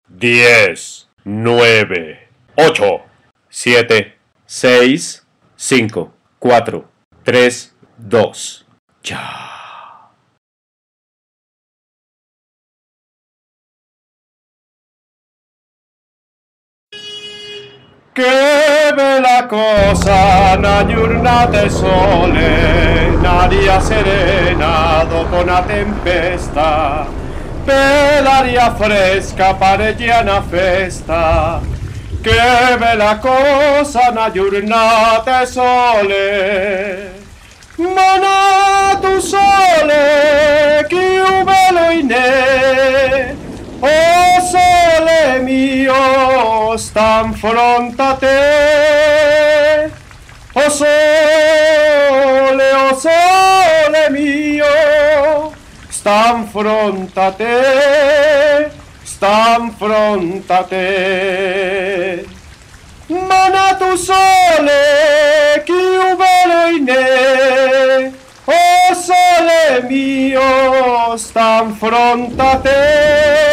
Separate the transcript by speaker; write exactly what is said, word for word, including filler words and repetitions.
Speaker 1: diez, nueve, ocho, siete, seis, cinco, cuatro, tres, dos. Ya. Che bella cosa, una giornata sole, un'aria serena dopo una tempesta, per l'aria fresca pareggia una festa. Che bella cosa, una giornata sole, ma nato sole, che un velo in ne, oh sole mio, sta in fronte a te, oh sole, oh sole mio, sta in fronte a te, sta in fronte a te. Ma nato sole, chi un velo in ne, oh sole mio, sta in fronte a te.